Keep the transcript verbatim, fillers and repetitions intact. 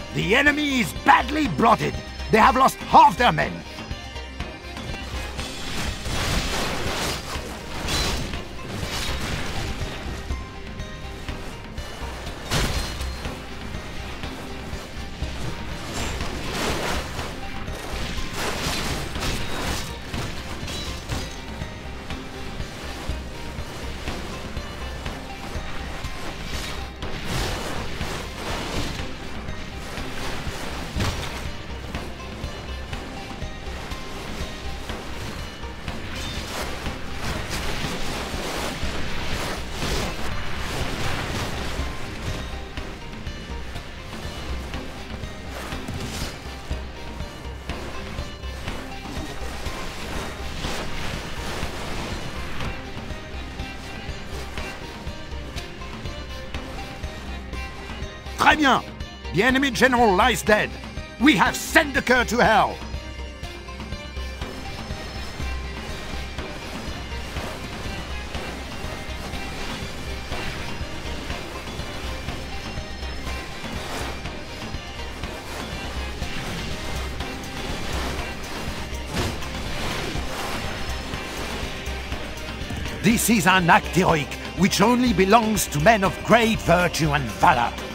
The enemy is badly blooded. They have lost half their men. Très bien! The enemy general lies dead. We have sent the cur to hell. This is an act heroic which only belongs to men of great virtue and valor.